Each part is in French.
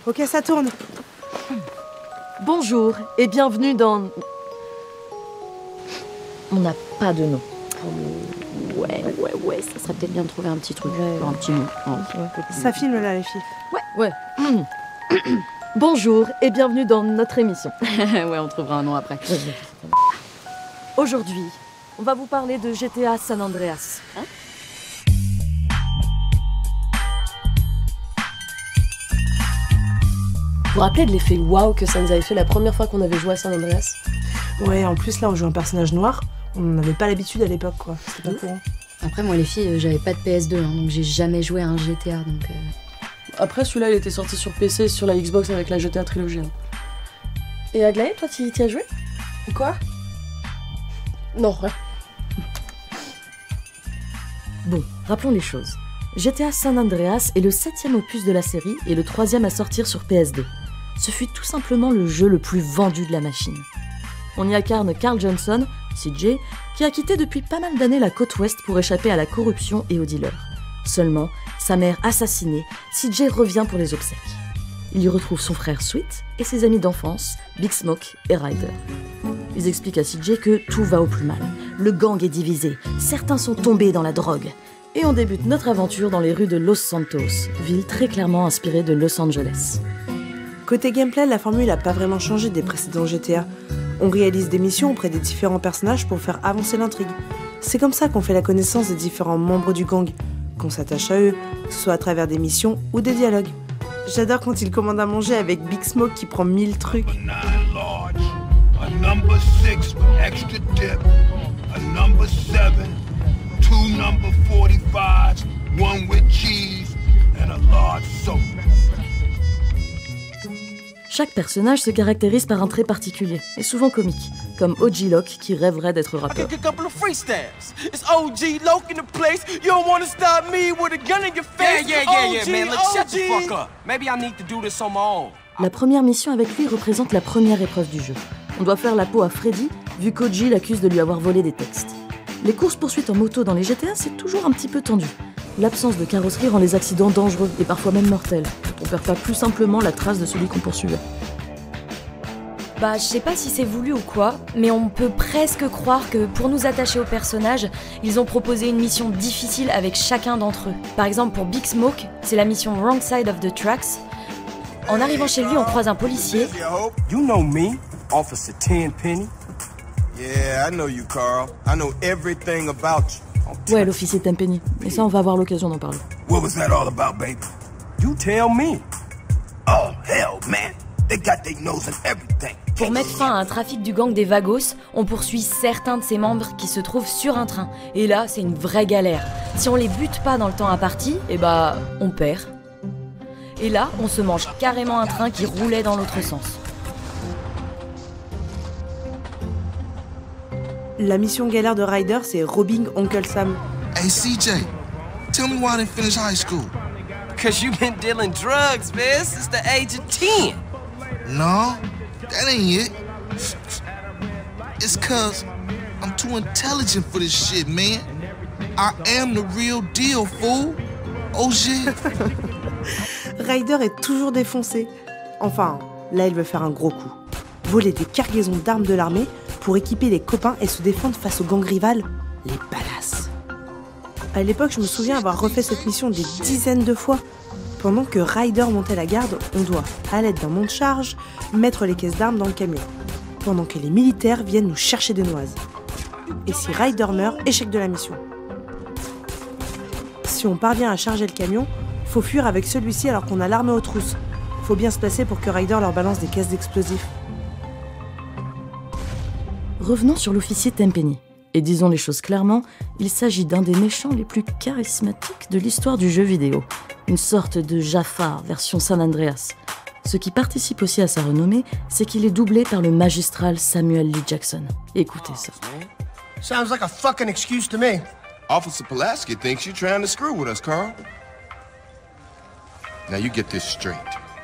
Ok, ça tourne. Bonjour et bienvenue dans... On n'a pas de nom. Ouais, ça serait peut-être bien de trouver un petit truc, un petit nom. Ça filme là, les filles. Ouais. Bonjour et bienvenue dans notre émission. Ouais, on trouvera un nom après. Aujourd'hui, on va vous parler de GTA San Andreas. Vous vous rappelez de l'effet waouh que ça nous avait fait la première fois qu'on avait joué à San Andreas? Ouais, en plus là, on joue un personnage noir. On n'avait pas l'habitude à l'époque, quoi. C'était pas courant. Après, moi, les filles, j'avais pas de PS2, donc j'ai jamais joué à un GTA, donc... Après, celui-là, il était sorti sur PC et sur la Xbox avec la GTA Trilogy. Et Aglaé, toi, t'y as joué? Quoi? Non, rien. Bon, rappelons les choses. GTA San Andreas est le 7e opus de la série et le 3e à sortir sur PS2. Ce fut tout simplement le jeu le plus vendu de la machine. On y incarne Carl Johnson, CJ, qui a quitté depuis pas mal d'années la côte ouest pour échapper à la corruption et aux dealers. Seulement, sa mère assassinée, CJ revient pour les obsèques. Il y retrouve son frère Sweet et ses amis d'enfance, Big Smoke et Ryder. Ils expliquent à CJ que tout va au plus mal. Le gang est divisé, certains sont tombés dans la drogue. Et on débute notre aventure dans les rues de Los Santos, ville très clairement inspirée de Los Angeles. Côté gameplay, la formule n'a pas vraiment changé des précédents GTA. On réalise des missions auprès des différents personnages pour faire avancer l'intrigue. C'est comme ça qu'on fait la connaissance des différents membres du gang, qu'on s'attache à eux, que ce soit à travers des missions ou des dialogues. J'adore quand il commande à manger avec Big Smoke qui prend 1000 trucs. A number 6 with extra dip, a number 7, 2 number 45s, 1 with cheese, and a large soda. Chaque personnage se caractérise par un trait particulier, et souvent comique, comme OG Locke qui rêverait d'être rappeur. La première mission avec lui représente la première épreuve du jeu. On doit faire la peau à Freddy, vu qu'OG l'accuse de lui avoir volé des textes. Les courses-poursuites en moto dans les GTA, c'est toujours un petit peu tendu. L'absence de carrosserie rend les accidents dangereux et parfois même mortels. On perd pas plus simplement la trace de celui qu'on poursuivait. Je sais pas si c'est voulu ou quoi, mais on peut presque croire que pour nous attacher au personnage, ils ont proposé une mission difficile avec chacun d'entre eux. Par exemple, pour Big Smoke, c'est la mission Wrong Side of the Tracks. En arrivant chez lui, on croise un policier. You know me, Officer Tenpenny. Yeah, I know you, Carl. I know everything about you. Ouais, l'officier Tenpenny. Et ça, on va avoir l'occasion d'en parler. What was that all about, baby? You tell me. Oh, hell, man. They got their nose in everything. Pour mettre fin à un trafic du gang des Vagos, on poursuit certains de ses membres qui se trouvent sur un train. Et là, c'est une vraie galère. Si on les bute pas dans le temps imparti, on perd. Et là, on se mange carrément un train qui roulait dans l'autre sens. La mission galère de Ryder, c'est robbing Uncle Sam. Hey, CJ, tell me why I didn't finish high school. Because you've been dealing drugs, man, since the age of 10. No, that ain't it. It's cause I'm too intelligent for this shit, man. I am the real deal, fool. Oh shit. Ryder est toujours défoncé. Enfin, là, il veut faire un gros coup. Voler des cargaisons d'armes de l'armée pour équiper les copains et se défendre face aux gangs rivales, les badass. À l'époque, je me souviens avoir refait cette mission des dizaines de fois. Pendant que Ryder montait la garde, on doit, à l'aide d'un monte-charge, mettre les caisses d'armes dans le camion. Pendant que les militaires viennent nous chercher des noises. Et si Ryder meurt, échec de la mission. Si on parvient à charger le camion, faut fuir avec celui-ci alors qu'on a l'arme aux trousses. Faut bien se placer pour que Ryder leur balance des caisses d'explosifs. Revenons sur l'officier Tenpenny. Et disons les choses clairement, il s'agit d'un des méchants les plus charismatiques de l'histoire du jeu vidéo. Une sorte de Jafar version San Andreas. Ce qui participe aussi à sa renommée, c'est qu'il est doublé par le magistral Samuel L. Jackson. Écoutez ça. Sounds like a fucking excuse to me. Officer Pulaski thinks you're trying to screw with us, Carl. Now you get this straight.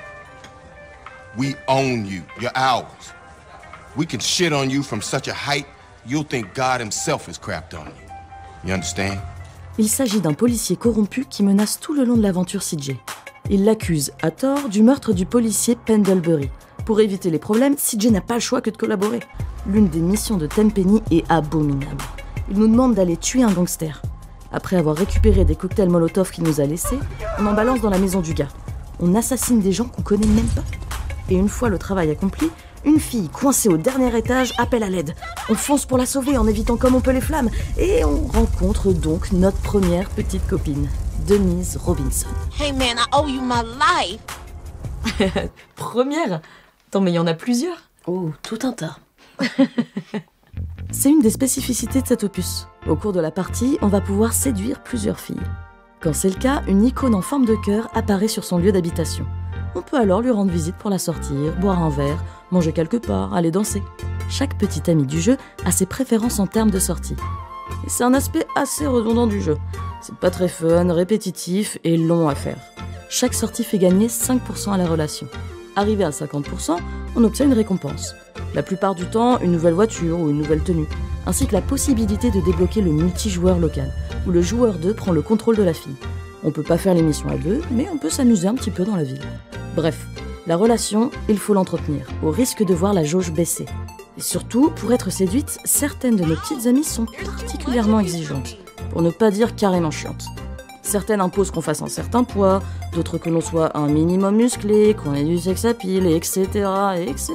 We own you. You're ours. We can shit on you from such a height, you'll think God himself has crapped on you. You understand? Il s'agit d'un policier corrompu qui menace tout le long de l'aventure CJ. Ils l'accusent, à tort, du meurtre du policier Pendlebury. Pour éviter les problèmes, CJ n'a pas le choix que de collaborer. L'une des missions de Tenpenny est abominable. Il nous demande d'aller tuer un gangster. Après avoir récupéré des cocktails Molotov qu'il nous a laissés, on en balance dans la maison du gars. On assassine des gens qu'on connaît même pas. Et une fois le travail accompli, une fille coincée au dernier étage appelle à l'aide. On fonce pour la sauver en évitant comme on peut les flammes. Et on rencontre donc notre première petite copine, Denise Robinson. Hey man, I owe you my life. Première? Attends, mais il y en a plusieurs. Oh, tout un tas. C'est une des spécificités de cet opus. Au cours de la partie, on va pouvoir séduire plusieurs filles. Quand c'est le cas, une icône en forme de cœur apparaît sur son lieu d'habitation. On peut alors lui rendre visite pour la sortir, boire un verre, manger quelque part, aller danser. Chaque petit ami du jeu a ses préférences en termes de sortie. Et c'est un aspect assez redondant du jeu. C'est pas très fun, répétitif et long à faire. Chaque sortie fait gagner 5% à la relation. Arrivé à 50%, on obtient une récompense. La plupart du temps, une nouvelle voiture ou une nouvelle tenue, ainsi que la possibilité de débloquer le multijoueur local, où le joueur 2 prend le contrôle de la fille. On peut pas faire les missions à deux, mais on peut s'amuser un petit peu dans la ville. Bref, la relation, il faut l'entretenir, au risque de voir la jauge baisser. Et surtout, pour être séduite, certaines de nos petites amies sont particulièrement exigeantes, pour ne pas dire carrément chiantes. Certaines imposent qu'on fasse un certain poids, d'autres que l'on soit un minimum musclé, qu'on ait du sex appeal, etc., etc.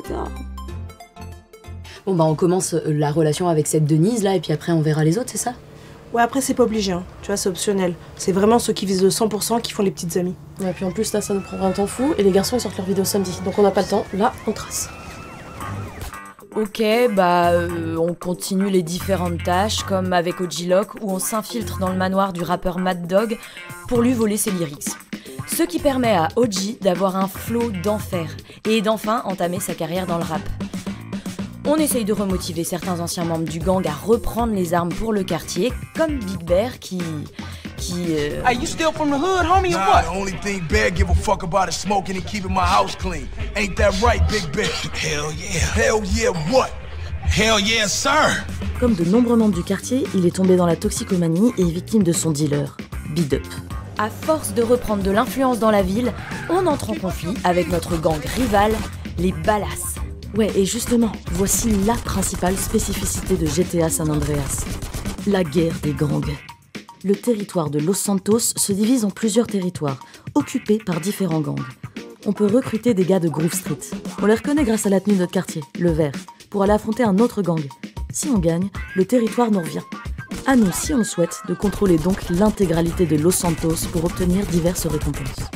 Bon bah on commence la relation avec cette Denise là et puis après on verra les autres, c'est ça? Ouais, après c'est pas obligé, hein. Tu vois, c'est optionnel. C'est vraiment ceux qui visent le 100% qui font les petites amies. Ouais, puis en plus là ça nous prendra un temps fou et les garçons ils sortent leur vidéo samedi, donc on n'a pas le temps, là on trace. Ok, on continue les différentes tâches, comme avec Ojilock, où on s'infiltre dans le manoir du rappeur Mad Dog pour lui voler ses lyrics. Ce qui permet à Oji d'avoir un flow d'enfer et d'enfin entamer sa carrière dans le rap. On essaye de remotiver certains anciens membres du gang à reprendre les armes pour le quartier, comme Big Bear qui Hey, you still from the hood, homie, or Nah, what? the only thing Bear give a fuck about is smoking and keeping my house clean. Ain't that right, Big Bear? Hell yeah. Hell yeah, what? Hell yeah, sir. Comme de nombreux membres du quartier, il est tombé dans la toxicomanie et est victime de son dealer, Bid Up. À force de reprendre de l'influence dans la ville, on entre en conflit avec notre gang rival, les Ballas. Ouais, et justement, voici la principale spécificité de GTA San Andreas. La guerre des gangs. Le territoire de Los Santos se divise en plusieurs territoires, occupés par différents gangs. On peut recruter des gars de Groove Street. On les reconnaît grâce à la tenue de notre quartier, le vert, pour aller affronter un autre gang. Si on gagne, le territoire nous revient. À nous, si on le souhaite, de contrôler donc l'intégralité de Los Santos pour obtenir diverses récompenses.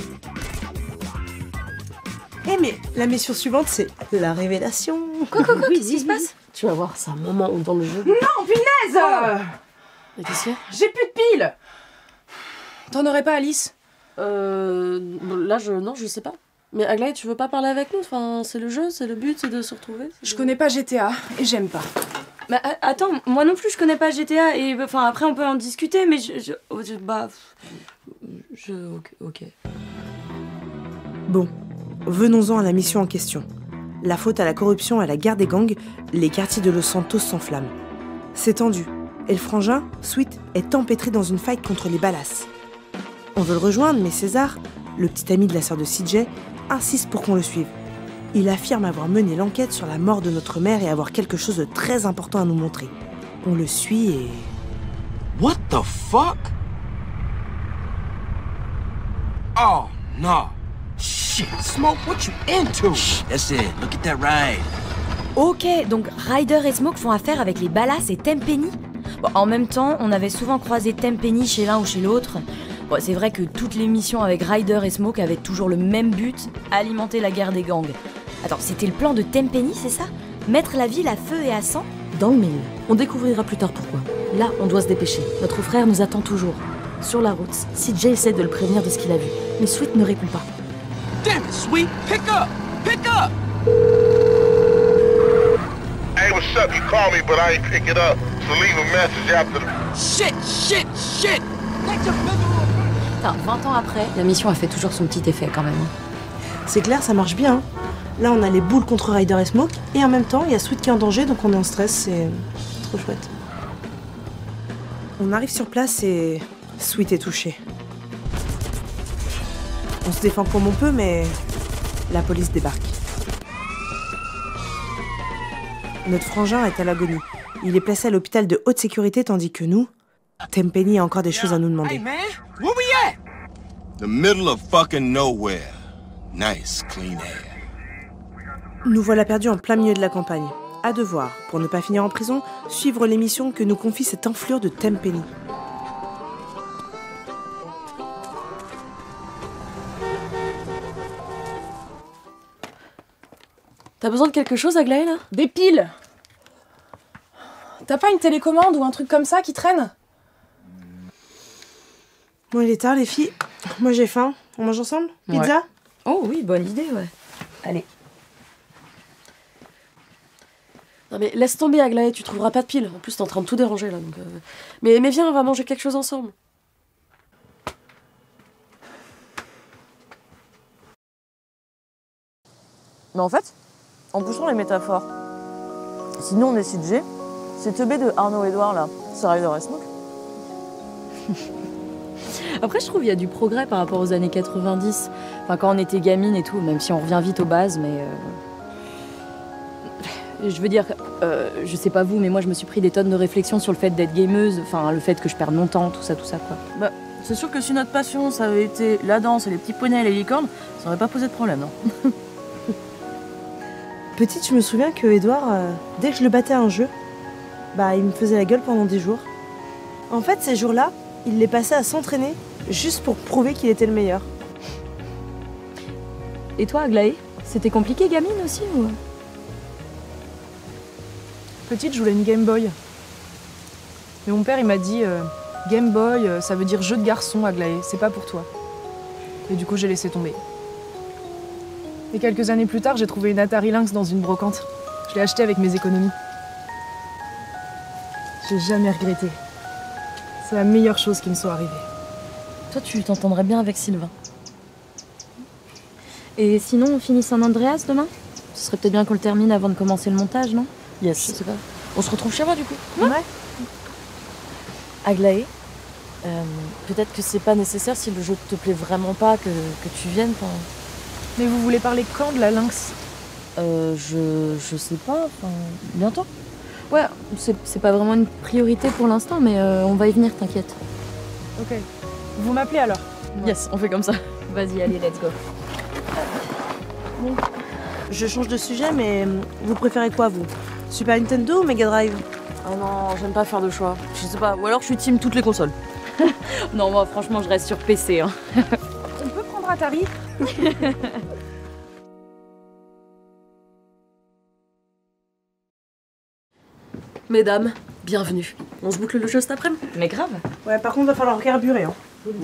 Eh mais la mission suivante, c'est la révélation. Quoi, qu'est-ce qui se passe? Tu vas voir, c'est un moment où dans le jeu... Non, punaise Mais qu'est-ce qu'il y a? J'ai plus de piles. T'en aurais pas, Alice? Là, non, je sais pas. Mais Aglaé, tu veux pas parler avec nous? Enfin, c'est le jeu, c'est le but, c'est de se retrouver. Je connais pas GTA et j'aime pas. Bah attends, moi non plus je connais pas GTA et enfin après on peut en discuter mais ok. Bon, venons-en à la mission en question. La faute à la corruption et à la guerre des gangs, les quartiers de Los Santos s'enflamment. C'est tendu, et le frangin, Sweet, est empêtré dans une fight contre les Ballas. On veut le rejoindre, mais César, le petit ami de la sœur de CJ, insiste pour qu'on le suive. Il affirme avoir mené l'enquête sur la mort de notre mère et avoir quelque chose de très important à nous montrer. On le suit et... What the fuck? Oh, no. Shit, Smoke, what you into? That's it. Look at that ride. Ok, donc Ryder et Smoke font affaire avec les Ballas et Tenpenny. Bon, en même temps, on avait souvent croisé Tenpenny chez l'un ou chez l'autre. Bon, c'est vrai que toutes les missions avec Ryder et Smoke avaient toujours le même but, alimenter la guerre des gangs. Attends, c'était le plan de Tenpenny, c'est ça? Mettre la ville à feu et à sang? Dans le mille. On découvrira plus tard pourquoi. Là, on doit se dépêcher. Notre frère nous attend toujours. Sur la route, CJ essaie de le prévenir de ce qu'il a vu, mais Sweet ne répond pas. Damn it, Sweet! Pick up! Pick up! Hey, what's up? You called me, but I ain't pick it up. So leave a message after the... Shit! Putain, 20 ans après, la mission a fait toujours son petit effet quand même. C'est clair, ça marche bien. Là, on a les boules contre Ryder et Smoke, et en même temps, il y a Sweet qui est en danger, donc on est en stress, c'est trop chouette. On arrive sur place et Sweet est touchée. On se défend comme on peut, mais la police débarque. Notre frangin est à l'agonie. Il est placé à l'hôpital de haute sécurité, tandis que nous, Tenpenny a encore des choses à nous demander. Hey man, where we at? The middle of fucking nowhere. Nice, clean air. Nous voilà perdus en plein milieu de la campagne. À devoir, pour ne pas finir en prison, suivre les missions que nous confie cette enflure de Tenpenny. T'as besoin de quelque chose, Aglaé, là? Des piles. T'as pas une télécommande ou un truc comme ça qui traîne? Bon, il est tard, les filles. Moi, j'ai faim. On mange ensemble? Pizza? Ouais. Oh oui, bonne idée, ouais. Allez. Non mais laisse tomber, Aglaé, tu trouveras pas de pile. En plus, t'es en train de tout déranger, là, donc... Mais viens, on va manger quelque chose ensemble. Mais en fait, en poussant les métaphores, sinon on est CJ, c'est teubé de Arnaud Edouard là, c'est Ryder et Smoke. Après, je trouve qu'il y a du progrès par rapport aux années 90. Enfin, quand on était gamine et tout, même si on revient vite aux bases, mais... Je veux dire, je sais pas vous, mais moi je me suis pris des tonnes de réflexions sur le fait d'être gameuse, enfin le fait que je perde mon temps, tout ça quoi. Bah, c'est sûr que si notre passion ça avait été la danse et les petits poneys et les licornes, ça aurait pas posé de problème, non? Petite, je me souviens que Edouard, dès que je le battais à un jeu, bah il me faisait la gueule pendant des jours. En fait, ces jours-là, il les passait à s'entraîner juste pour prouver qu'il était le meilleur. Et toi, Aglaé, c'était compliqué gamine aussi ou... Petite, je voulais une Game Boy. Mais mon père, il m'a dit Game Boy, ça veut dire jeu de garçon, Aglaé, c'est pas pour toi. Et du coup, j'ai laissé tomber. Et quelques années plus tard, j'ai trouvé une Atari Lynx dans une brocante. Je l'ai achetée avec mes économies. J'ai jamais regretté. C'est la meilleure chose qui me soit arrivée. Toi, tu t'entendrais bien avec Sylvain. Et sinon, on finit San Andreas demain? Ce serait peut-être bien qu'on le termine avant de commencer le montage, non? Yes. Je sais pas. On se retrouve chez moi du coup? Ouais. Aglaé, peut-être que c'est pas nécessaire si le jeu te plaît vraiment pas que tu viennes. Mais vous voulez parler quand de la Lynx? Je sais pas, bientôt. Ouais, c'est pas vraiment une priorité pour l'instant, mais on va y venir, t'inquiète. Ok. Vous m'appelez alors? Yes, on fait comme ça. Vas-y, allez, let's go. Bon. Je change de sujet, mais vous préférez quoi, vous? Super Nintendo ou Mega Drive? Ah non, j'aime pas faire de choix. Je sais pas, ou alors je suis team toutes les consoles. Non, moi, franchement, je reste sur PC. Hein. On peut prendre Atari? Mesdames, bienvenue. On se boucle le jeu cet après-midi? Mais grave. Ouais, par contre, va falloir carburer, hein.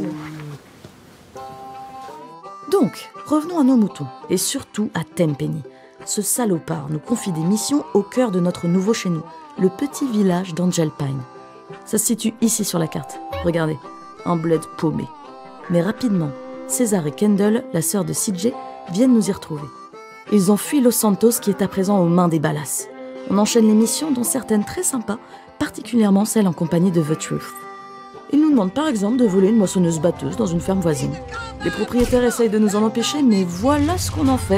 Donc, revenons à nos moutons, et surtout à Tenpenny. Ce salopard nous confie des missions au cœur de notre nouveau chez nous, le petit village d'Angel Pine. Ça se situe ici sur la carte. Regardez, un bled paumé. Mais rapidement, César et Kendall, la sœur de CJ, viennent nous y retrouver. Ils ont fui Los Santos qui est à présent aux mains des Ballas. On enchaîne les missions, dont certaines très sympas, particulièrement celles en compagnie de The Truth. Ils nous demandent par exemple de voler une moissonneuse-batteuse dans une ferme voisine. Les propriétaires essayent de nous en empêcher, mais voilà ce qu'on en fait.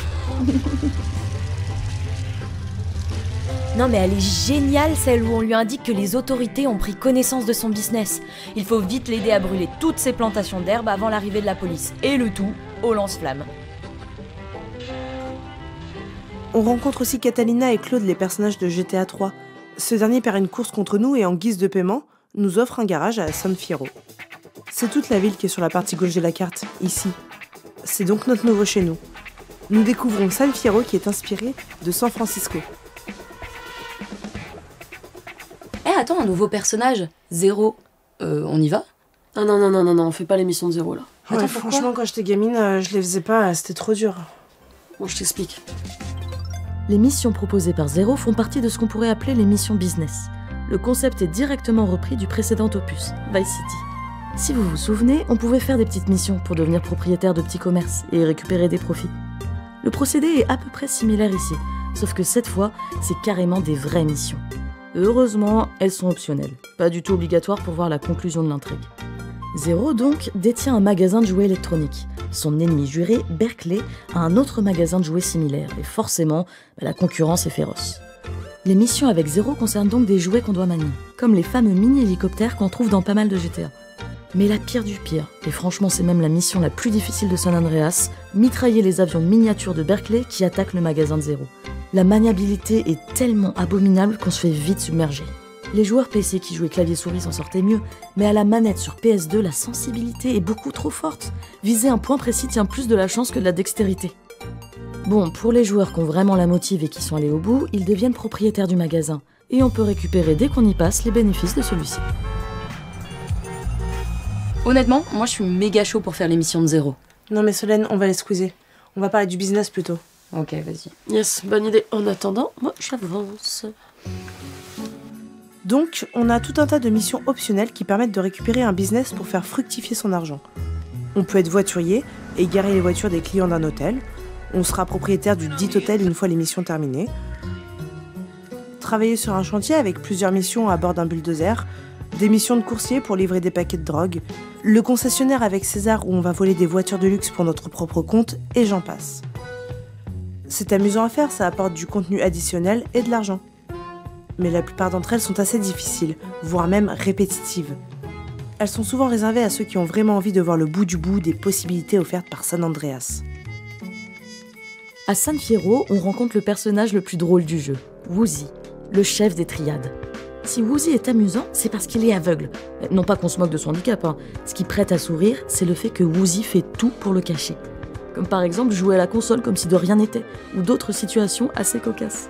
Non mais elle est géniale celle où on lui indique que les autorités ont pris connaissance de son business. Il faut vite l'aider à brûler toutes ses plantations d'herbe avant l'arrivée de la police. Et le tout au lance-flamme. On rencontre aussi Catalina et Claude, les personnages de GTA 3. Ce dernier perd une course contre nous et en guise de paiement, nous offre un garage à San Fierro. C'est toute la ville qui est sur la partie gauche de la carte, ici. C'est donc notre nouveau chez nous. Nous découvrons San Fierro qui est inspiré de San Francisco. Eh attends, un nouveau personnage, Zéro. On y va? Ah non, on fait pas l'émission de Zéro là. Ouais, Attends, franchement, quand j'étais gamine, je les faisais pas, c'était trop dur. Bon, je t'explique. Les missions proposées par Zéro font partie de ce qu'on pourrait appeler les missions business. Le concept est directement repris du précédent opus, Vice City. Si vous vous souvenez, on pouvait faire des petites missions pour devenir propriétaire de petits commerces et récupérer des profits. Le procédé est à peu près similaire ici, sauf que cette fois, c'est carrément des vraies missions. Heureusement, elles sont optionnelles, pas du tout obligatoires pour voir la conclusion de l'intrigue. Zero, donc, détient un magasin de jouets électroniques. Son ennemi juré, Berkeley, a un autre magasin de jouets similaire, et forcément, la concurrence est féroce. Les missions avec Zero concernent donc des jouets qu'on doit manier, comme les fameux mini-hélicoptères qu'on trouve dans pas mal de GTA. Mais la pire du pire, et franchement c'est même la mission la plus difficile de San Andreas, mitrailler les avions miniatures de Berkeley qui attaquent le magasin de Zero. La maniabilité est tellement abominable qu'on se fait vite submerger. Les joueurs PC qui jouaient clavier-souris s'en sortaient mieux, mais à la manette sur PS2, la sensibilité est beaucoup trop forte. Viser un point précis tient plus de la chance que de la dextérité. Bon, pour les joueurs qui ont vraiment la motive et qui sont allés au bout, ils deviennent propriétaires du magasin. Et on peut récupérer dès qu'on y passe les bénéfices de celui-ci. Honnêtement, moi je suis méga chaud pour faire l'émission de Zero. Non mais Solène, on va les squeezer. On va parler du business plutôt. Ok, vas-y. Yes, bonne idée. En attendant, moi j'avance. Donc, on a tout un tas de missions optionnelles qui permettent de récupérer un business pour faire fructifier son argent. On peut être voiturier et garer les voitures des clients d'un hôtel. On sera propriétaire du dit hôtel une fois les missions terminées. Travailler sur un chantier avec plusieurs missions à bord d'un bulldozer. Des missions de coursier pour livrer des paquets de drogue. Le concessionnaire avec César où on va voler des voitures de luxe pour notre propre compte, et j'en passe. C'est amusant à faire, ça apporte du contenu additionnel et de l'argent. Mais la plupart d'entre elles sont assez difficiles, voire même répétitives. Elles sont souvent réservées à ceux qui ont vraiment envie de voir le bout du bout des possibilités offertes par San Andreas. À San Fierro, on rencontre le personnage le plus drôle du jeu, Woozie, le chef des triades. Si Woozie est amusant, c'est parce qu'il est aveugle. Non pas qu'on se moque de son handicap, hein. Ce qui prête à sourire, c'est le fait que Woozie fait tout pour le cacher. Comme par exemple jouer à la console comme si de rien n'était, ou d'autres situations assez cocasses.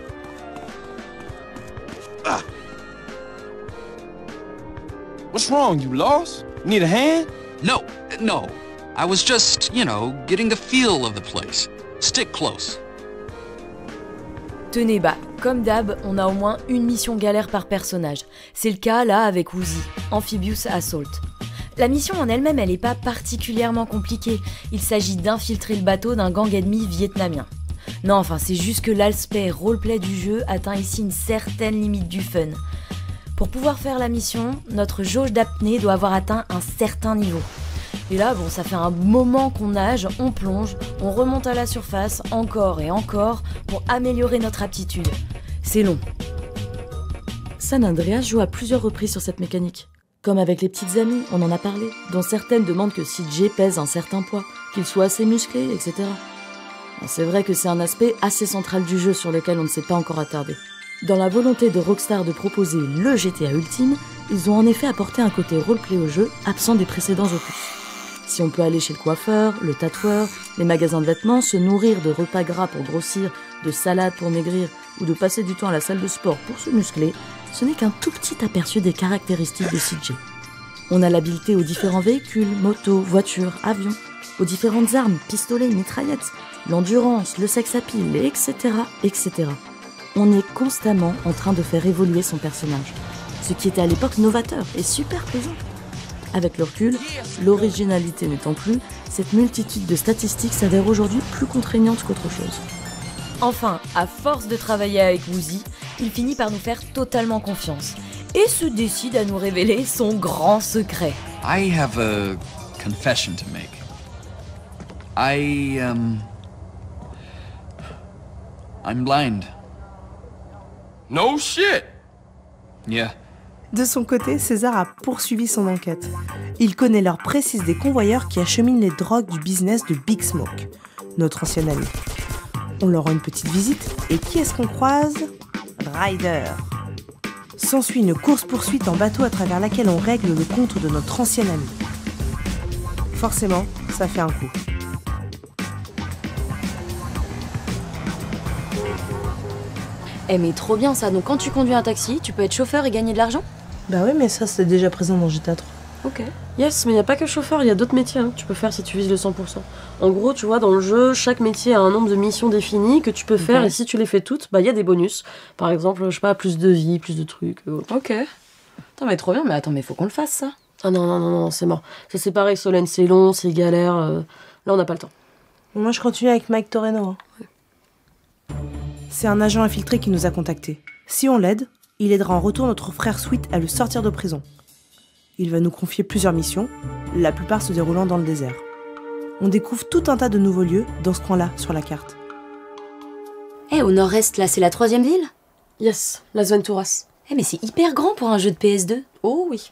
What's wrong? You lost? Need a hand? No. I was just, getting the feel of the place. Stick close. Tenez, comme d'hab, on a au moins une mission galère par personnage. C'est le cas là avec Woozie, Amphibious Assault. La mission en elle-même, elle est pas particulièrement compliquée. Il s'agit d'infiltrer le bateau d'un gang ennemi vietnamien. Non, enfin, c'est juste que l'aspect roleplay du jeu atteint ici une certaine limite du fun. Pour pouvoir faire la mission, notre jauge d'apnée doit avoir atteint un certain niveau. Et là, ça fait un moment qu'on nage, on plonge, on remonte à la surface, encore et encore, pour améliorer notre aptitude. C'est long. San Andreas joue à plusieurs reprises sur cette mécanique. Comme avec les petites amies, on en a parlé, dont certaines demandent que CJ pèse un certain poids, qu'il soit assez musclé, etc. C'est vrai que c'est un aspect assez central du jeu sur lequel on ne s'est pas encore attardé. Dans la volonté de Rockstar de proposer le GTA ultime, ils ont en effet apporté un côté roleplay au jeu absent des précédents opus. Si on peut aller chez le coiffeur, le tatoueur, les magasins de vêtements, se nourrir de repas gras pour grossir, de salades pour maigrir ou de passer du temps à la salle de sport pour se muscler, ce n'est qu'un tout petit aperçu des caractéristiques de CJ. On a l'habileté aux différents véhicules, motos, voitures, avions, aux différentes armes, pistolets, mitraillettes, l'endurance, le sex appeal, etc., etc. On est constamment en train de faire évoluer son personnage, ce qui était à l'époque novateur et super plaisant. Avec le recul, l'originalité n'étant plus, cette multitude de statistiques s'avère aujourd'hui plus contraignante qu'autre chose. Enfin, à force de travailler avec Woozie, il finit par nous faire totalement confiance et se décide à nous révéler son grand secret. I have a confession to make. I'm blind. No shit. Yeah. De son côté, César a poursuivi son enquête. Il connaît l'heure précise des convoyeurs qui acheminent les drogues du business de Big Smoke, notre ancien ami. On leur rend une petite visite, et qui est-ce qu'on croise? Ryder. S'ensuit une course-poursuite en bateau à travers laquelle on règle le compte de notre ancien ami. Forcément, ça fait un coup. Mais trop bien ça, donc quand tu conduis un taxi, tu peux être chauffeur et gagner de l'argent? Bah oui, mais ça c'est déjà présent dans GTA 3. Ok. Yes, mais il n'y a pas que chauffeur, il y a d'autres métiers que tu peux faire si tu vises le 100%. En gros, tu vois, dans le jeu, chaque métier a un nombre de missions définies que tu peux faire, et si tu les fais toutes, il y a des bonus. Par exemple, je sais pas, plus de vie, plus de trucs. Ok. Attends, mais trop bien, mais faut qu'on le fasse ça. Ah non, c'est mort. Ça c'est pareil, Solène, c'est long, c'est galère. Là, on n'a pas le temps. Moi, je continue avec Mike Toreno. Ouais. C'est un agent infiltré qui nous a contactés. Si on l'aide, il aidera en retour notre frère Sweet à le sortir de prison. Il va nous confier plusieurs missions, la plupart se déroulant dans le désert. On découvre tout un tas de nouveaux lieux dans ce coin-là, sur la carte. Au nord-est, là, c'est la 3e ville? Yes, Las Venturas. Mais c'est hyper grand pour un jeu de PS2. Oh oui.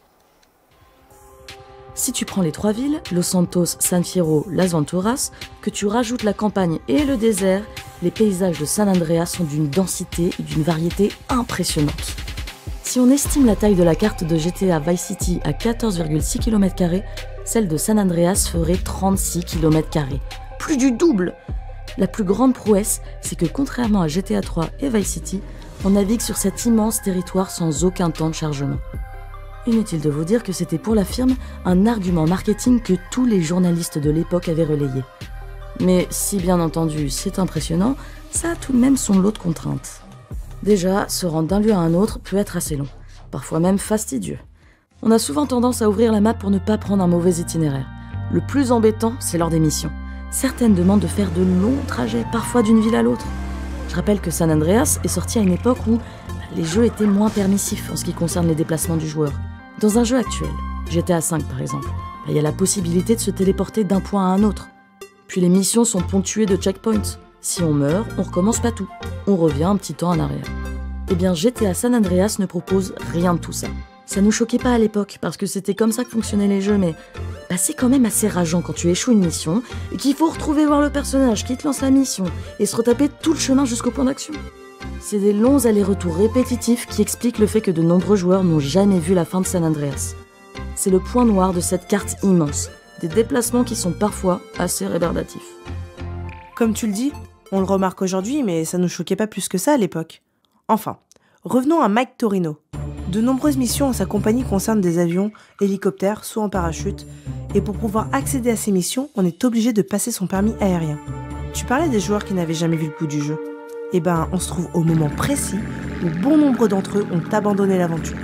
Si tu prends les 3 villes, Los Santos, San Fierro, Las Venturas, que tu rajoutes la campagne et le désert, les paysages de San Andreas sont d'une densité et d'une variété impressionnantes. Si on estime la taille de la carte de GTA Vice City à 14,6 km², celle de San Andreas ferait 36 km². Plus du double! La plus grande prouesse, c'est que contrairement à GTA 3 et Vice City, on navigue sur cet immense territoire sans aucun temps de chargement. Inutile de vous dire que c'était pour la firme un argument marketing que tous les journalistes de l'époque avaient relayé. Mais si bien entendu c'est impressionnant, ça a tout de même son lot de contraintes. Déjà, se rendre d'un lieu à un autre peut être assez long, parfois même fastidieux. On a souvent tendance à ouvrir la map pour ne pas prendre un mauvais itinéraire. Le plus embêtant, c'est lors des missions. Certaines demandent de faire de longs trajets, parfois d'une ville à l'autre. Je rappelle que San Andreas est sorti à une époque où les jeux étaient moins permissifs en ce qui concerne les déplacements du joueur. Dans un jeu actuel, GTA V par exemple, il y a la possibilité de se téléporter d'un point à un autre. Puis les missions sont ponctuées de checkpoints. Si on meurt, on recommence pas tout. On revient un petit temps en arrière. Eh bien, GTA San Andreas ne propose rien de tout ça. Ça nous choquait pas à l'époque, parce que c'était comme ça que fonctionnaient les jeux, mais c'est quand même assez rageant quand tu échoues une mission, et qu'il faut retrouver voir le personnage qui te lance la mission, et se retaper tout le chemin jusqu'au point d'action. C'est des longs allers-retours répétitifs qui expliquent le fait que de nombreux joueurs n'ont jamais vu la fin de San Andreas. C'est le point noir de cette carte immense, des déplacements qui sont parfois assez rébarbatifs. Comme tu le dis, on le remarque aujourd'hui, mais ça nous choquait pas plus que ça à l'époque. Enfin, revenons à Mike Torino. De nombreuses missions en sa compagnie concernent des avions, hélicoptères, sauts en parachute, et pour pouvoir accéder à ces missions, on est obligé de passer son permis aérien. Tu parlais des joueurs qui n'avaient jamais vu le bout du jeu. On se trouve au moment précis où bon nombre d'entre eux ont abandonné l'aventure.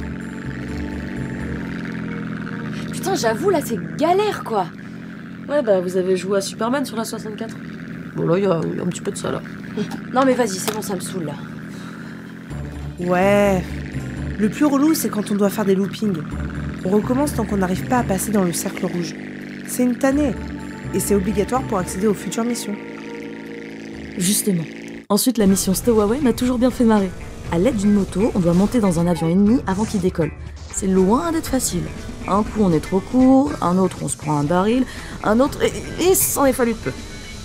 Putain, j'avoue, là, c'est galère, quoi. Ouais, vous avez joué à Superman sur la 64. Bon, là, il y a un petit peu de ça, là. Non, mais vas-y, c'est bon, ça me saoule, là. Ouais. Le plus relou, c'est quand on doit faire des loopings. On recommence tant qu'on n'arrive pas à passer dans le cercle rouge. C'est une tannée. Et c'est obligatoire pour accéder aux futures missions. Justement. Ensuite, la mission Stowaway m'a toujours bien fait marrer. À l'aide d'une moto, on doit monter dans un avion ennemi avant qu'il décolle. C'est loin d'être facile. Un coup, on est trop court, un autre, on se prend un baril, un autre, et s'en est fallu de peu.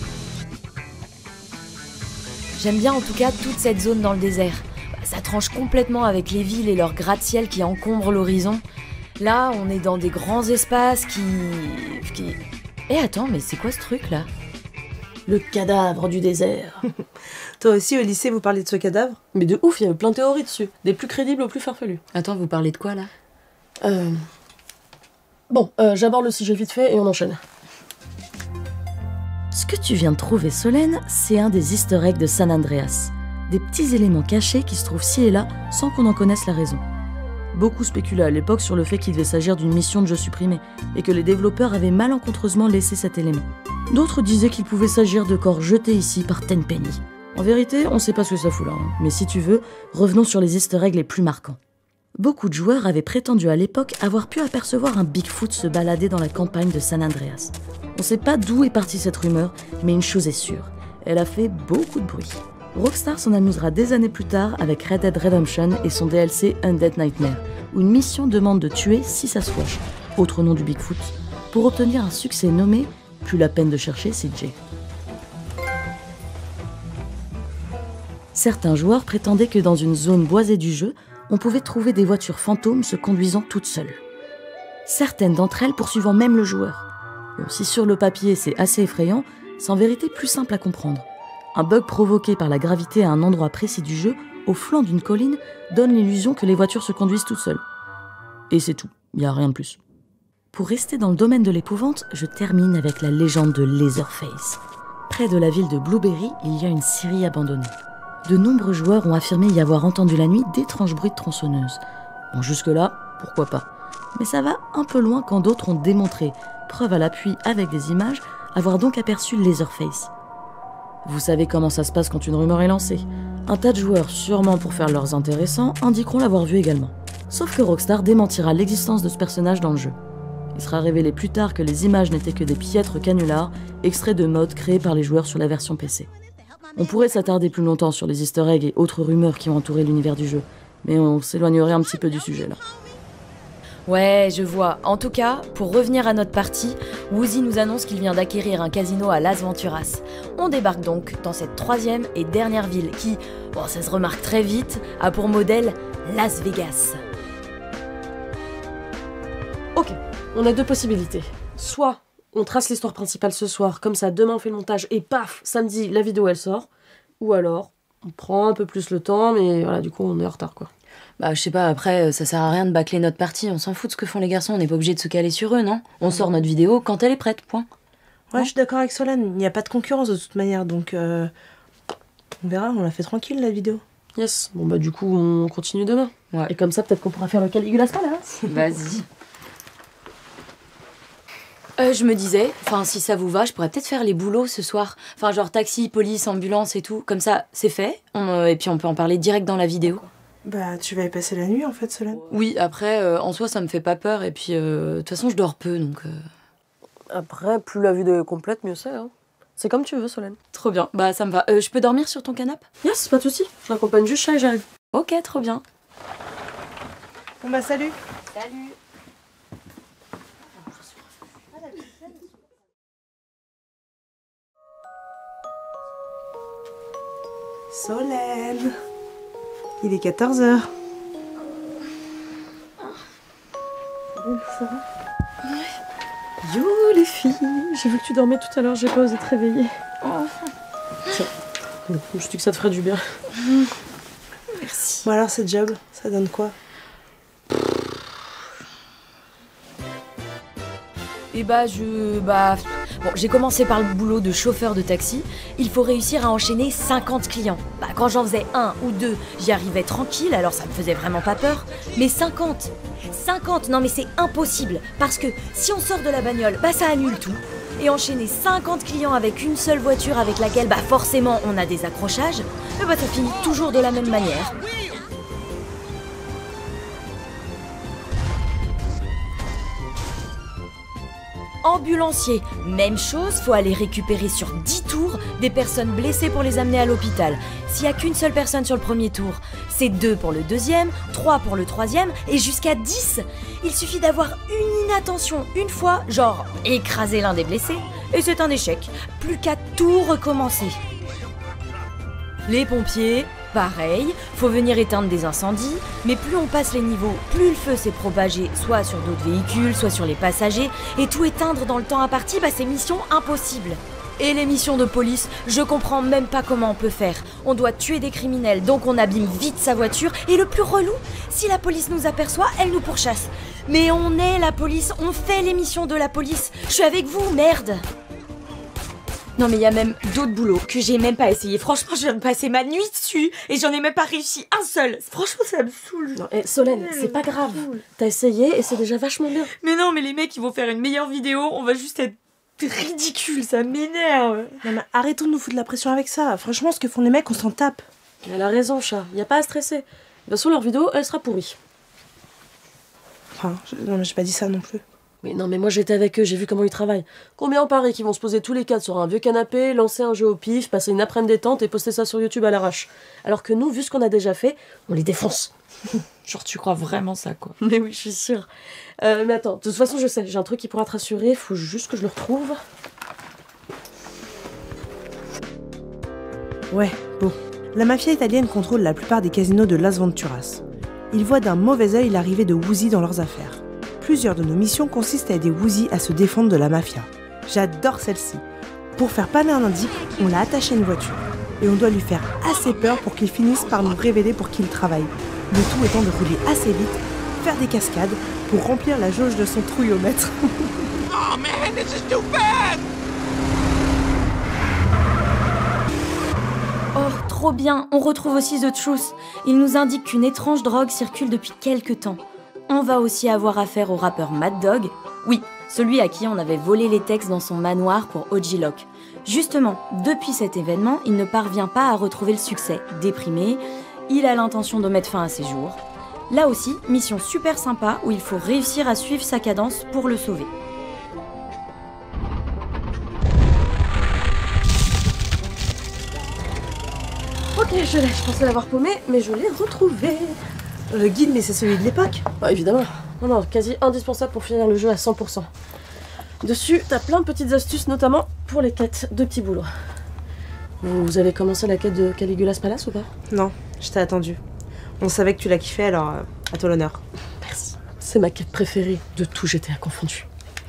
J'aime bien en tout cas toute cette zone dans le désert. Ça tranche complètement avec les villes et leurs gratte-ciel qui encombrent l'horizon. Là, on est dans des grands espaces qui... attends, mais c'est quoi ce truc là? Le cadavre du désert. Toi aussi, au lycée, vous parlez de ce cadavre? Mais de ouf, il y avait plein de théories dessus. Des plus crédibles aux plus farfelues. Attends, vous parlez de quoi, là? J'aborde le sujet vite fait et on enchaîne. Ce que tu viens de trouver, Solène, c'est un des easter eggs de San Andreas. Des petits éléments cachés qui se trouvent ci et là sans qu'on en connaisse la raison. Beaucoup spéculaient à l'époque sur le fait qu'il devait s'agir d'une mission de jeu supprimée et que les développeurs avaient malencontreusement laissé cet élément. D'autres disaient qu'il pouvait s'agir de corps jetés ici par Tenpenny. En vérité, on sait pas ce que ça fout là, mais si tu veux, revenons sur les easter eggs les plus marquants. Beaucoup de joueurs avaient prétendu à l'époque avoir pu apercevoir un Bigfoot se balader dans la campagne de San Andreas. On sait pas d'où est partie cette rumeur, mais une chose est sûre, elle a fait beaucoup de bruit. Rockstar s'en amusera des années plus tard avec Red Dead Redemption et son DLC Undead Nightmare, où une mission demande de tuer 6 Sasquatch, autre nom du Bigfoot, pour obtenir un succès nommé « Plus la peine de chercher, CJ ». Certains joueurs prétendaient que dans une zone boisée du jeu, on pouvait trouver des voitures fantômes se conduisant toutes seules. Certaines d'entre elles poursuivant même le joueur. Bon, si sur le papier c'est assez effrayant, c'est en vérité plus simple à comprendre. Un bug provoqué par la gravité à un endroit précis du jeu, au flanc d'une colline, donne l'illusion que les voitures se conduisent toutes seules. Et c'est tout, il n'y a rien de plus. Pour rester dans le domaine de l'épouvante, je termine avec la légende de Leatherface. Près de la ville de Blueberry, il y a une scierie abandonnée. De nombreux joueurs ont affirmé y avoir entendu la nuit d'étranges bruits de tronçonneuses. Bon, jusque-là, pourquoi pas. Mais ça va un peu loin quand d'autres ont démontré, preuve à l'appui avec des images, avoir donc aperçu Leatherface. Vous savez comment ça se passe quand une rumeur est lancée. Un tas de joueurs, sûrement pour faire leurs intéressants, indiqueront l'avoir vu également. Sauf que Rockstar démentira l'existence de ce personnage dans le jeu. Il sera révélé plus tard que les images n'étaient que des piètres canulars, extraits de mods créés par les joueurs sur la version PC. On pourrait s'attarder plus longtemps sur les easter eggs et autres rumeurs qui ont entouré l'univers du jeu, mais on s'éloignerait un petit peu du sujet là. Ouais, je vois. En tout cas, pour revenir à notre partie, Woozie nous annonce qu'il vient d'acquérir un casino à Las Venturas. On débarque donc dans cette troisième et dernière ville qui, bon, ça se remarque très vite, a pour modèle Las Vegas. Ok, on a deux possibilités. Soit on trace l'histoire principale ce soir, comme ça demain on fait le montage et paf, samedi la vidéo elle sort. Ou alors on prend un peu plus le temps, mais voilà, du coup on est en retard quoi. Bah, je sais pas, après, ça sert à rien de bâcler notre partie. On s'en fout de ce que font les garçons, on n'est pas obligé de se caler sur eux, non? On sort notre vidéo quand elle est prête, point. Ouais, je suis d'accord avec Solène, il n'y a pas de concurrence de toute manière, donc on verra, on la fait tranquille la vidéo. Yes, bon bah du coup on continue demain. Ouais. Et comme ça peut-être qu'on pourra faire le Caligula's Palace. Vas-y. Je me disais, enfin si ça vous va, je pourrais peut-être faire les boulots ce soir. Enfin genre taxi, police, ambulance et tout. Comme ça, c'est fait. Et puis on peut en parler direct dans la vidéo. Bah tu vas y passer la nuit en fait, Solène. Oui, après, en soi ça me fait pas peur. Et puis de toute façon je dors peu donc... Après, plus la vidéo est complète, mieux c'est. Hein. C'est comme tu veux, Solène. Trop bien, bah ça me va. Je peux dormir sur ton canapé? Yes, pas de soucis. Je l'accompagne juste chat et j'arrive. Ok, trop bien. Bon bah salut. Salut. Solène. Il est 14h. Ça va? Ouais. Yo les filles, j'ai vu que tu dormais tout à l'heure, j'ai pas osé te réveiller. Tiens, je me suis dit que ça te ferait du bien. Merci. Bon alors ce job, ça donne quoi? Et bon, j'ai commencé par le boulot de chauffeur de taxi. Il faut réussir à enchaîner 50 clients. Bah, quand j'en faisais 1 ou 2, j'y arrivais tranquille, alors ça me faisait vraiment pas peur. Mais 50, non mais c'est impossible. Parce que si on sort de la bagnole, bah ça annule tout. Et enchaîner 50 clients avec une seule voiture avec laquelle, bah forcément, on a des accrochages, bah ça finit toujours de la même manière. Ambulancier, même chose, faut aller récupérer sur 10 tours des personnes blessées pour les amener à l'hôpital. S'il n'y a qu'une seule personne sur le premier tour, c'est 2 pour le deuxième, 3 pour le troisième et jusqu'à 10. Il suffit d'avoir une inattention une fois, genre écraser l'un des blessés, et c'est un échec. Plus qu'à tout recommencer. Les pompiers, pareil, faut venir éteindre des incendies, mais plus on passe les niveaux, plus le feu s'est propagé, soit sur d'autres véhicules, soit sur les passagers, et tout éteindre dans le temps imparti, bah c'est mission impossible. Et les missions de police, je comprends même pas comment on peut faire. On doit tuer des criminels, donc on abîme vite sa voiture, et le plus relou, si la police nous aperçoit, elle nous pourchasse. Mais on est la police, on fait les missions de la police, je suis avec vous, merde. Non mais il y a même d'autres boulots que j'ai même pas essayé. Franchement, je viens de passer ma nuit dessus et j'en ai même pas réussi un seul. Franchement, ça me saoule. Non, Solène, c'est pas grave. T'as essayé et c'est déjà vachement bien. Mais non, mais les mecs, ils vont faire une meilleure vidéo. On va juste être ridicule, ça m'énerve. Non mais arrêtons de nous foutre la pression avec ça. Franchement, ce que font les mecs, on s'en tape. Elle a raison, chat. Y a pas à stresser. De toute façon, leur vidéo, elle sera pourrie. Enfin, non mais j'ai pas dit ça non plus. Mais non, mais moi j'étais avec eux, j'ai vu comment ils travaillent. Combien on parie qu'ils vont se poser tous les 4 sur un vieux canapé, lancer un jeu au pif, passer une après-midi détente et poster ça sur YouTube à l'arrache. Alors que nous, vu ce qu'on a déjà fait, on les défonce. Genre, tu crois vraiment ça, quoi? Mais oui, je suis sûre. Mais attends, de toute façon, je sais, j'ai un truc qui pourra te rassurer, faut juste que je le retrouve. Ouais, bon. La mafia italienne contrôle la plupart des casinos de Las Venturas. Ils voient d'un mauvais œil l'arrivée de Woozie dans leurs affaires. Plusieurs de nos missions consistent à aider Woozie à se défendre de la mafia. J'adore celle-ci. Pour faire paner un indique, on l'a attaché à une voiture. Et on doit lui faire assez peur pour qu'il finisse par nous révéler pour qui il travaille. Le tout étant de rouler assez vite, faire des cascades pour remplir la jauge de son trouillomètre. Oh man, this is too bad! Oh, trop bien, on retrouve aussi The Truth. Il nous indique qu'une étrange drogue circule depuis quelques temps. On va aussi avoir affaire au rappeur Mad Dog. Oui, celui à qui on avait volé les textes dans son manoir pour OG Lock. Justement, depuis cet événement, il ne parvient pas à retrouver le succès. Déprimé, il a l'intention de mettre fin à ses jours. Là aussi, mission super sympa où il faut réussir à suivre sa cadence pour le sauver. Ok, je l'ai. Je pensais l'avoir paumé, mais je l'ai retrouvé. Le guide, mais c'est celui de l'époque. Bah évidemment. Non, quasi indispensable pour finir le jeu à 100%. Dessus, t'as plein de petites astuces, notamment pour les quêtes de petits boulots. Vous avez commencé la quête de Caligula's Palace ou pas? Non, je t'ai attendu. On savait que tu l'as kiffé, alors à toi l'honneur. Merci. C'est ma quête préférée de tout GTA confondu.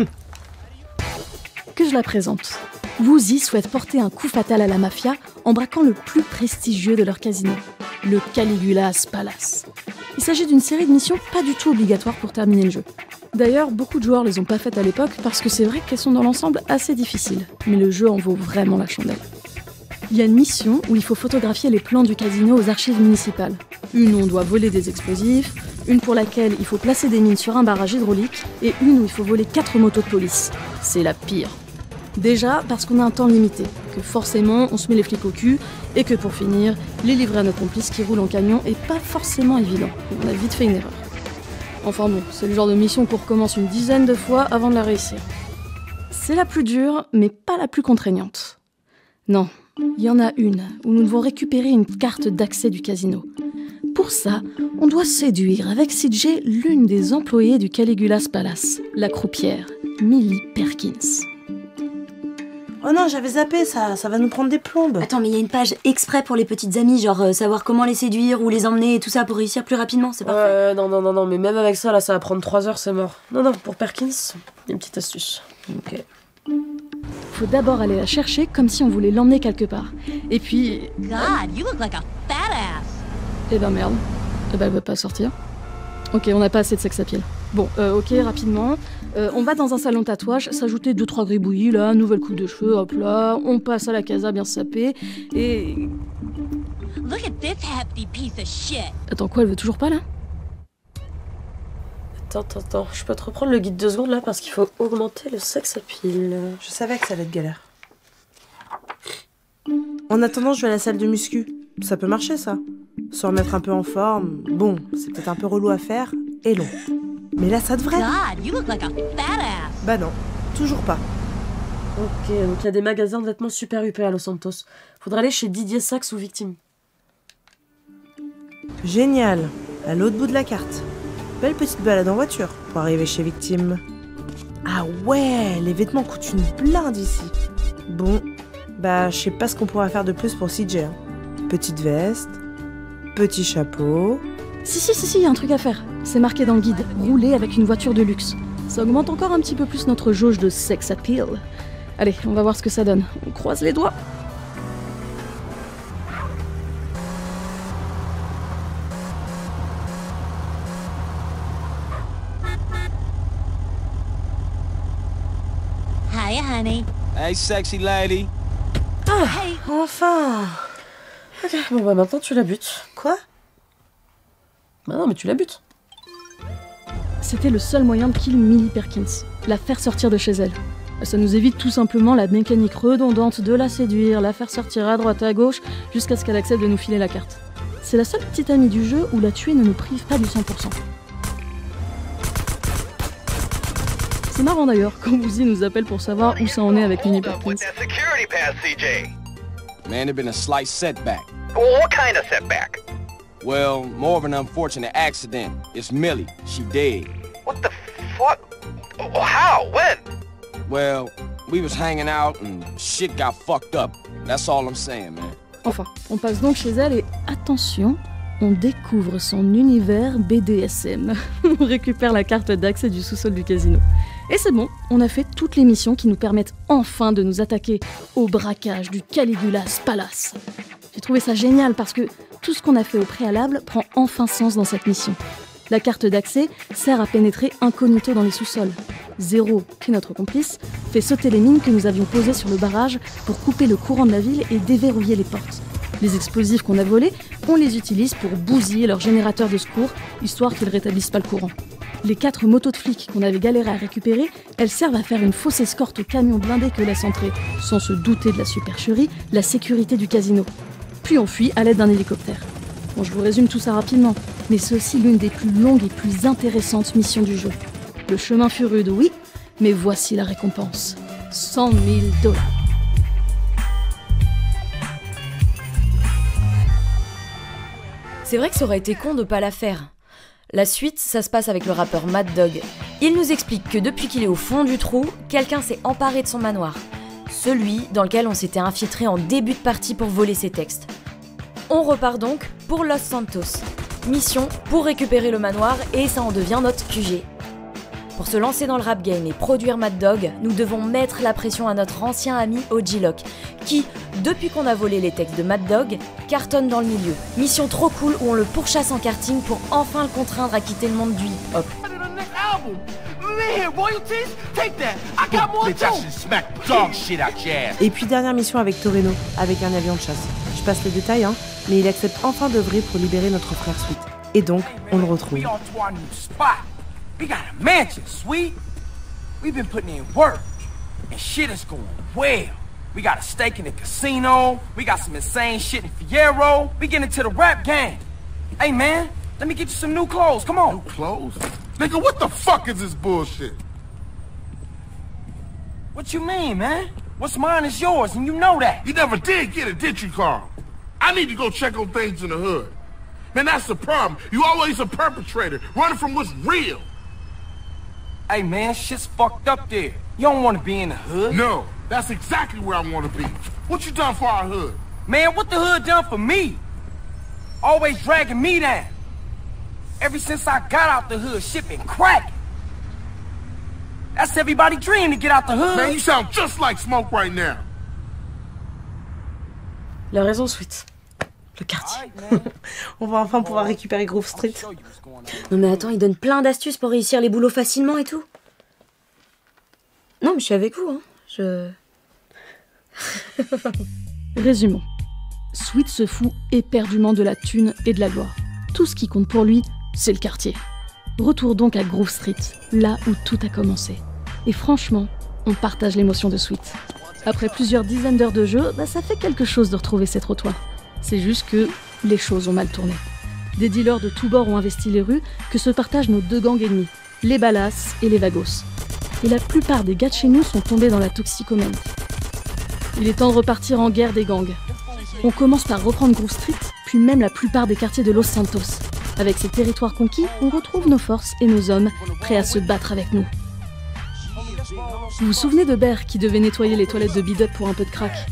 Que je la présente. Woozie souhaite porter un coup fatal à la mafia en braquant le plus prestigieux de leur casino, le Caligula's Palace. Il s'agit d'une série de missions pas du tout obligatoires pour terminer le jeu. D'ailleurs, beaucoup de joueurs les ont pas faites à l'époque parce que c'est vrai qu'elles sont dans l'ensemble assez difficiles, mais le jeu en vaut vraiment la chandelle. Il y a une mission où il faut photographier les plans du casino aux archives municipales. Une où on doit voler des explosifs, une pour laquelle il faut placer des mines sur un barrage hydraulique, et une où il faut voler 4 motos de police. C'est la pire. Déjà parce qu'on a un temps limité, que forcément on se met les flics au cul, et que pour finir, les livrer à nos complices qui roulent en camion est pas forcément évident. On a vite fait une erreur. Enfin bon, c'est le genre de mission qu'on recommence une dizaine de fois avant de la réussir. C'est la plus dure, mais pas la plus contraignante. Non, il y en a une où nous devons récupérer une carte d'accès du casino. Pour ça, on doit séduire avec CJ l'une des employées du Caligula's Palace, la croupière, Millie Perkins. Oh non, j'avais zappé, ça va nous prendre des plombes. Attends, mais il y a une page exprès pour les petites amies, genre savoir comment les séduire ou les emmener et tout ça pour réussir plus rapidement, c'est parfait. Non, mais même avec ça, là, ça va prendre 3 heures, c'est mort. Non, pour Perkins, il y a une petite astuce. Ok. Faut d'abord aller la chercher comme si on voulait l'emmener quelque part. Et puis... God, you look like a fat ass. Eh ben merde. Eh ben elle veut pas sortir. Ok, on n'a pas assez de sex appeal. Bon, ok, rapidement. On va dans un salon de tatouage, s'ajouter 2-3 gribouillis, là, nouvelle coupe de cheveux, hop là. On passe à la casa bien sapée, et... Look at this hefty piece of shit. Attends, quoi, elle veut toujours pas, là? Attends, je peux te reprendre le guide 2 secondes, là, parce qu'il faut augmenter le sex appeal. Je savais que ça allait être galère. En attendant, je vais à la salle de muscu. Ça peut marcher, ça. Se remettre un peu en forme. Bon, c'est peut-être un peu relou à faire, et long. Mais là, ça devrait. God, you look like a fat ass. Bah non, toujours pas. Ok, donc il y a des magasins de vêtements super huppés à Los Santos. Faudra aller chez Didier Sachs ou Victime. Génial, à l'autre bout de la carte. Belle petite balade en voiture pour arriver chez Victime. Ah ouais, les vêtements coûtent une blinde ici. Bon, bah je sais pas ce qu'on pourra faire de plus pour CJ. Hein. Petite veste, petit chapeau... Si, y a un truc à faire. C'est marqué dans le guide. Rouler avec une voiture de luxe. Ça augmente encore un petit peu plus notre jauge de sex appeal. Allez, on va voir ce que ça donne. On croise les doigts. Hi, honey. Hey, sexy lady. Ah, enfin. Ok, bon bah maintenant tu la butes. Quoi? Bah non, mais tu la butes. C'était le seul moyen de kill Millie Perkins, la faire sortir de chez elle. Ça nous évite tout simplement la mécanique redondante de la séduire, la faire sortir à droite à gauche, jusqu'à ce qu'elle accepte de nous filer la carte. C'est la seule petite amie du jeu où la tuer ne nous prive pas du 100%. C'est marrant d'ailleurs, quand Woozie nous appelle pour savoir où ça en est avec Millie Perkins. Man, there's been a slight setback. What kind of setback? Well, more of an unfortunate accident. It's Millie. She dead. What the fuck? How? When? Well, we was hanging out and shit got fucked up. That's all I'm saying, man. Enfin, on passe donc chez elle et attention, on découvre son univers BDSM. On récupère la carte d'accès du sous-sol du casino. Et c'est bon, on a fait toutes les missions qui nous permettent enfin de nous attaquer au braquage du Caligula's Palace. J'ai trouvé ça génial parce que tout ce qu'on a fait au préalable prend enfin sens dans cette mission. La carte d'accès sert à pénétrer incognito dans les sous-sols. Zéro, qui est notre complice, fait sauter les mines que nous avions posées sur le barrage pour couper le courant de la ville et déverrouiller les portes. Les explosifs qu'on a volés, on les utilise pour bousiller leur générateur de secours, histoire qu'ils rétablissent pas le courant. Les 4 motos de flics qu'on avait galéré à récupérer, elles servent à faire une fausse escorte au camion blindé que laisse entrer, sans se douter de la supercherie, la sécurité du casino. Puis on fuit à l'aide d'un hélicoptère. Bon, je vous résume tout ça rapidement. mais c'est aussi l'une des plus longues et plus intéressantes missions du jeu. Le chemin fut rude, oui, mais voici la récompense. 100 000 $. C'est vrai que ça aurait été con de pas la faire. La suite, ça se passe avec le rappeur Mad Dog. Il nous explique que depuis qu'il est au fond du trou, quelqu'un s'est emparé de son manoir. Celui dans lequel on s'était infiltré en début de partie pour voler ses textes. On repart donc pour Los Santos. Mission pour récupérer le manoir et ça en devient notre QG. Pour se lancer dans le rap game et produire Mad Dog, nous devons mettre la pression à notre ancien ami OG Loc, qui, depuis qu'on a volé les textes de Mad Dog, cartonne dans le milieu. Mission trop cool où on le pourchasse en karting pour enfin le contraindre à quitter le monde du hip-hop. Et puis dernière mission avec Toreno, avec un avion de chasse. Je passe les détails, hein, mais il accepte enfin d'œuvrer pour libérer notre frère Sweet. Et donc, on le retrouve. We got a mansion, Sweet. We've been putting in work, and shit is going well. We got a stake in the casino. We got some insane shit in Fierro. We get into the rap game. Hey, man, let me get you some new clothes. Come on. New clothes? Nigga, what the fuck is this bullshit? What you mean, man? What's mine is yours, and you know that. You never did get it, did you, Carl? I need to go check on things in the hood. Man, that's the problem. You always a perpetrator, running from what's real. Hey, man, shit's fucked up there. You don't want to be in the hood. No, that's exactly where I want to be. What you done for our hood? Man, what the hood done for me? Always dragging me down. Ever since I got out the hood, shit been cracking. That's everybody's dream to get out the hood. Man, you sound just like Smoke right now. La raison, Sweet. Le quartier. On va enfin pouvoir récupérer Grove Street. Non mais attends, il donne plein d'astuces pour réussir les boulots facilement et tout. Non mais je suis avec vous, hein. Résumons. Sweet se fout éperdument de la thune et de la gloire. Tout ce qui compte pour lui, c'est le quartier. Retour donc à Grove Street, là où tout a commencé. Et franchement, on partage l'émotion de Sweet. Après plusieurs dizaines d'heures de jeu, ça fait quelque chose de retrouver ces trottoirs. C'est juste que les choses ont mal tourné. Des dealers de tous bords ont investi les rues que se partagent nos deux gangs ennemis, les Ballas et les Vagos. Et la plupart des gars de chez nous sont tombés dans la toxicomanie. Il est temps de repartir en guerre des gangs. On commence par reprendre Grove Street, puis même la plupart des quartiers de Los Santos. Avec ces territoires conquis, on retrouve nos forces et nos hommes prêts à se battre avec nous. Vous vous souvenez de Bear qui devait nettoyer les toilettes de Bid Up pour un peu de crack?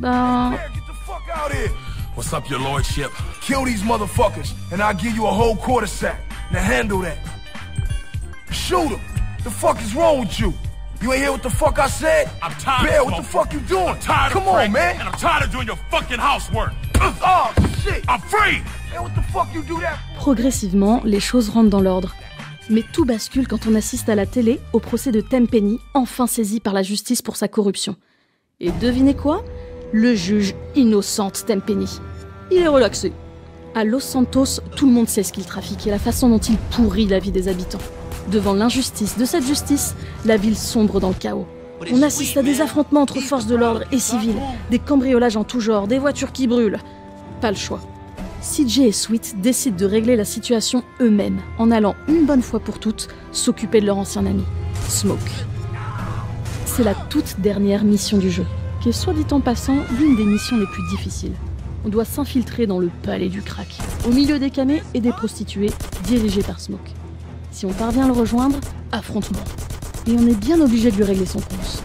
What's up, your lordship? Kill these motherfuckers, and I'll give you a whole quarter sack. Now handle that. Shoot them. The fuck is wrong with you? You ain't hear what the fuck I said? I'm tired Bear, of what the smoking. fuck you doing? I'm tired Come of on, praying, man. And I'm tired of doing your fucking housework. Oh, shit. I'm free. Man, what the fuck you do that for? Progressivement, les choses rentrent dans l'ordre. Mais tout bascule quand on assiste à la télé au procès de Tenpenny, enfin saisi par la justice pour sa corruption. Et devinez quoi? Le juge innocente Tenpenny. Il est relaxé. À Los Santos, tout le monde sait ce qu'il trafique et la façon dont il pourrit la vie des habitants. Devant l'injustice de cette justice, la ville sombre dans le chaos. On assiste à des affrontements entre forces de l'ordre et civils, des cambriolages en tout genre, des voitures qui brûlent. Pas le choix. CJ et Sweet décident de régler la situation eux-mêmes, en allant une bonne fois pour toutes s'occuper de leur ancien ami, Smoke. C'est la toute dernière mission du jeu, qui est soit dit en passant l'une des missions les plus difficiles. On doit s'infiltrer dans le palais du crack, au milieu des camés et des prostituées, dirigées par Smoke. Si on parvient à le rejoindre, affrontement. Et on est bien obligé de lui régler son compte.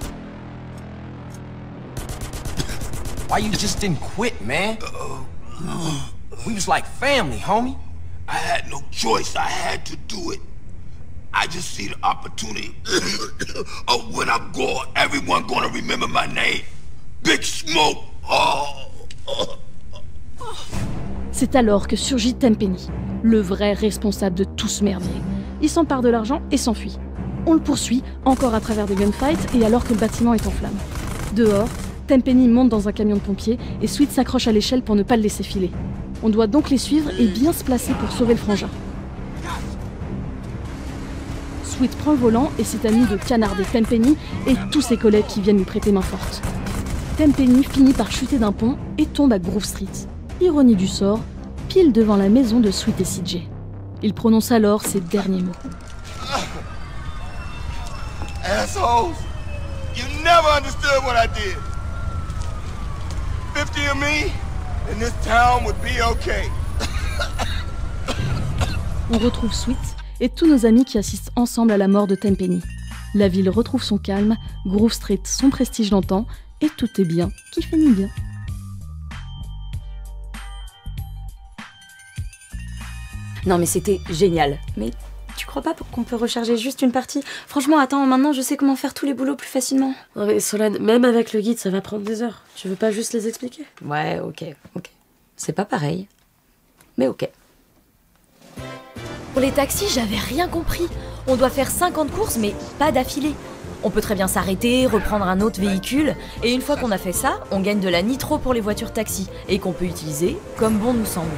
Why you just didn't quit, man? We was like family, homie. I had no choice. I had to do it. I just see the opportunity of when I'm gone, everyone gonna remember my name. Big Smoke. C'est alors que surgit Tenpenny, le vrai responsable de tout ce merdier. Il s'empare de l'argent et s'enfuit. On le poursuit, encore à travers des gunfights et alors que le bâtiment est en flammes. Dehors, Tenpenny monte dans un camion de pompiers et Sweet s'accroche à l'échelle pour ne pas le laisser filer. On doit donc les suivre et bien se placer pour sauver le frangin. Sweet prend le volant et s'est ami de canarder Tenpenny et tous ses collègues qui viennent lui prêter main forte. Tenpenny finit par chuter d'un pont et tombe à Grove Street. Ironie du sort, pile devant la maison de Sweet et CJ. Il prononce alors ces derniers mots. Assholes, you never understood what I did. 50 of me, and this town would be okay. On retrouve Sweet et tous nos amis qui assistent ensemble à la mort de Tenpenny. La ville retrouve son calme, Grove Street son prestige d'antan, et tout est bien qui finit bien. Non mais c'était génial. Mais tu crois pas qu'on peut recharger juste une partie? Franchement, attends, maintenant je sais comment faire tous les boulots plus facilement. Non mais Solène, même avec le guide, ça va prendre des heures. Tu veux pas juste les expliquer? Ouais, ok. C'est pas pareil. Mais ok. Pour les taxis, j'avais rien compris. On doit faire 50 courses, mais pas d'affilée. On peut très bien s'arrêter, reprendre un autre véhicule, et une fois qu'on a fait ça, on gagne de la nitro pour les voitures taxi, et qu'on peut utiliser comme bon nous semble.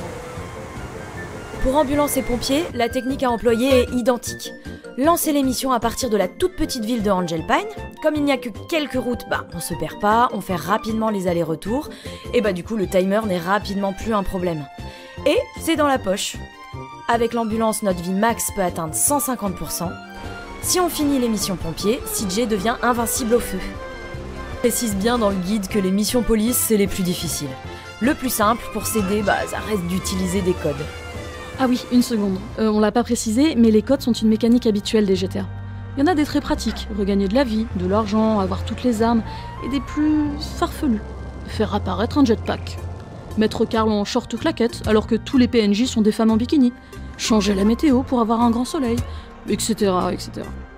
Pour ambulance et pompiers, la technique à employer est identique. Lancer l'émission à partir de la toute petite ville de Angel Pine. Comme il n'y a que quelques routes, on se perd pas, on fait rapidement les allers-retours, et du coup le timer n'est rapidement plus un problème. Et c'est dans la poche. Avec l'ambulance, notre vie max peut atteindre 150%. Si on finit les missions pompiers, CJ devient invincible au feu. Je précise bien dans le guide que les missions police, c'est les plus difficiles. Le plus simple, pour s'aider, ça reste d'utiliser des codes. Ah oui, une seconde. On l'a pas précisé, mais les codes sont une mécanique habituelle des GTA. Il y en a des très pratiques, regagner de la vie, de l'argent, avoir toutes les armes, et des plus farfelus. Faire apparaître un jetpack. Mettre Carl en short claquette alors que tous les PNJ sont des femmes en bikini. Changer la météo pour avoir un grand soleil, etc. etc.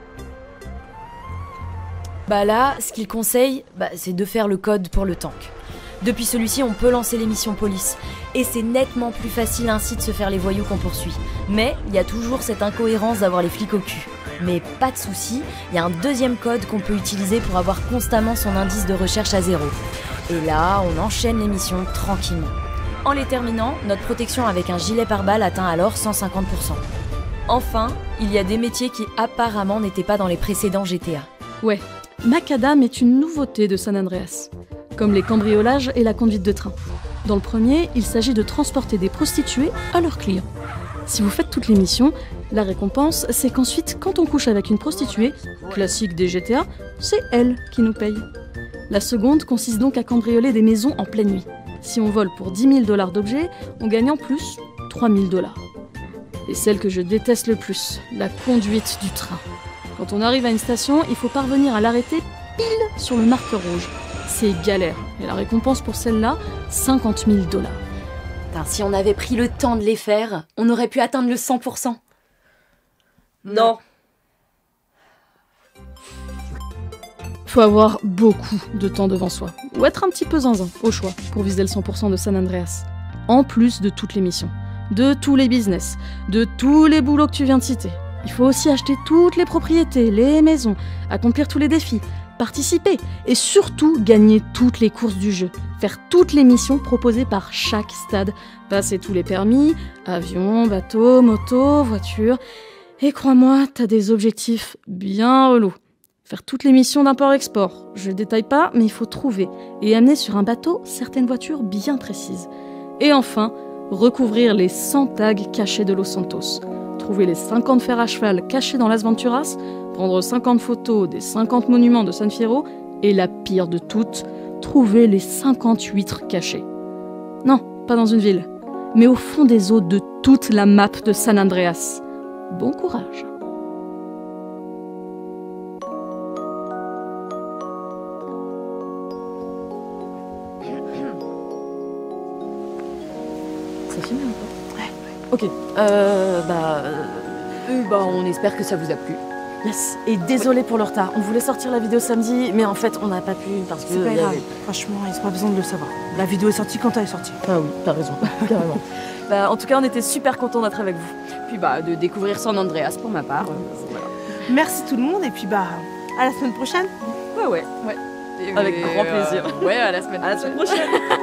Là, ce qu'il conseille, c'est de faire le code pour le tank. Depuis celui-ci, on peut lancer les missions police. Et c'est nettement plus facile ainsi de se faire les voyous qu'on poursuit. Mais il y a toujours cette incohérence d'avoir les flics au cul. Mais pas de souci, il y a un deuxième code qu'on peut utiliser pour avoir constamment son indice de recherche à 0. Et là, on enchaîne les missions tranquillement. En les terminant, notre protection avec un gilet pare-balles atteint alors 150%. Enfin, il y a des métiers qui apparemment n'étaient pas dans les précédents GTA. Ouais, Macadam est une nouveauté de San Andreas, comme les cambriolages et la conduite de train. Dans le premier, il s'agit de transporter des prostituées à leurs clients. Si vous faites toutes les missions, la récompense, c'est qu'ensuite, quand on couche avec une prostituée, classique des GTA, c'est elle qui nous paye. La seconde consiste donc à cambrioler des maisons en pleine nuit. Si on vole pour 10 000 $ d'objets, on gagne en plus 3 000 $. Et celle que je déteste le plus, la conduite du train. Quand on arrive à une station, il faut parvenir à l'arrêter pile sur le marqueur rouge. C'est galère. Et la récompense pour celle-là, 50 000 $. Putain, si on avait pris le temps de les faire, on aurait pu atteindre le 100%. Non. Faut avoir beaucoup de temps devant soi, ou être un petit peu zinzin, au choix, pour viser le 100% de San Andreas. En plus de toutes les missions, de tous les business, de tous les boulots que tu viens de citer. Il faut aussi acheter toutes les propriétés, les maisons, accomplir tous les défis, participer, et surtout gagner toutes les courses du jeu, faire toutes les missions proposées par chaque stade, passer tous les permis, avion, bateau, moto, voiture, et crois-moi, t'as des objectifs bien relous. Faire toutes les missions d'import-export. Je détaille pas, mais il faut trouver et amener sur un bateau certaines voitures bien précises. Et enfin, recouvrir les 100 tags cachés de Los Santos. Trouver les 50 fers à cheval cachés dans Las Venturas, prendre 50 photos des 50 monuments de San Fierro, et la pire de toutes, trouver les 50 huîtres cachées. Non, pas dans une ville, mais au fond des eaux de toute la map de San Andreas. Bon courage. Ça filme un peu? Ouais. Ok. On espère que ça vous a plu. Yes. Et désolé pour le retard. On voulait sortir la vidéo samedi, mais en fait, on n'a pas pu parce que... C'est pas grave. Franchement, il n'y a pas besoin de le savoir. La vidéo est sortie quand elle est sortie. Ah oui, t'as raison. Carrément. En tout cas, on était super contents d'être avec vous. Puis de découvrir San Andreas pour ma part. Voilà. Merci tout le monde et puis à la semaine prochaine. Ouais. Avec grand plaisir. Ouais, à la semaine prochaine.